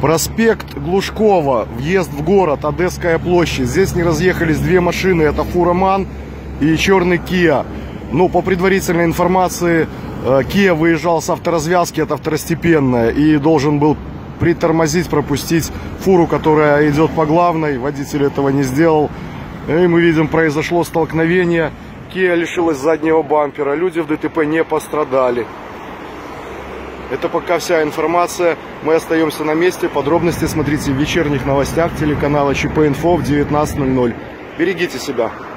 Проспект Глушкова, въезд в город, Одесская площадь. Здесь не разъехались две машины, это Фура МАН и черный Kia. Ну, по предварительной информации, Kia выезжал с авторазвязки, это второстепенная, и должен был притормозить, пропустить фуру, которая идет по главной. Водитель этого не сделал. И мы видим, произошло столкновение. Kia лишилась заднего бампера. Люди в ДТП не пострадали. Это пока вся информация. Мы остаемся на месте. Подробности смотрите в вечерних новостях телеканала ЧП Инфо в 19:00. Берегите себя.